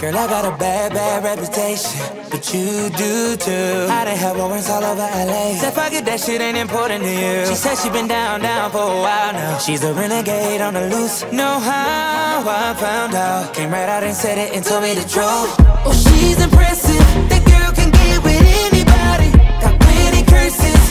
Girl, I got a bad, bad reputation, but you do too. I done had warrants all over LA. Said forget that shit ain't important to you. She said she been down for a while now. She's a renegade on the loose. Know how I found out. Came right out and said it and told me the truth. Oh, she's impressive. That girl can get with anybody. Got plenty curses.